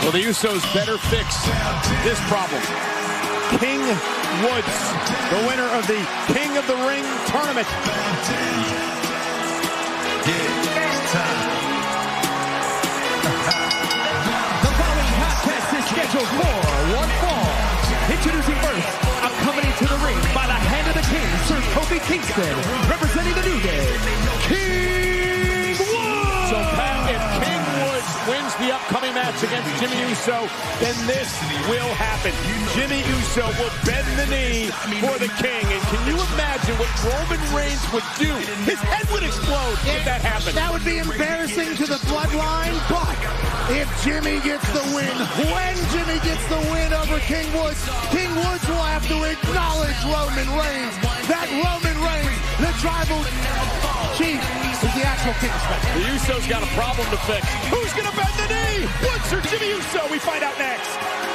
Well, the Usos better fix this problem. King Woods, the winner of the King of the Ring tournament. The following contest is scheduled for one fall. Introducing first, accompanied to the ring by the Hand of the King, Sir Kofi Kingston, representing the New Day, King Woods! So, Pat, if King Woods wins the upcoming match against Jimmy Uso, then this will happen. Jimmy Uso will bend the knee for the King. And can you imagine what Roman Reigns would do? His head would explode if that happened. That would be embarrassing to the bloodline, but if Jimmy gets the win, when Jimmy gets the win over King Woods will have to acknowledge Roman Reigns. That Roman Reigns, the tribal chief, is the actual Kingsman. The Usos got a problem to fix. Who's going to bend the knee? Woods or Jimmy Uso? We find out next.